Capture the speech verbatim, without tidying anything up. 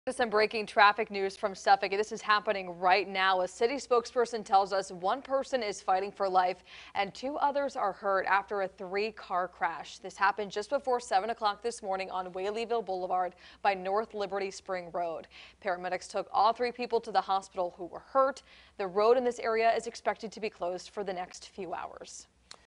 Some breaking traffic news from Suffolk. This is happening right now. A city spokesperson tells us one person is fighting for life and two others are hurt after a three-car crash. This happened just before seven o'clock this morning on Whaleyville Boulevard by North Liberty Spring Road. Paramedics took all three people to the hospital who were hurt. The road in this area is expected to be closed for the next few hours.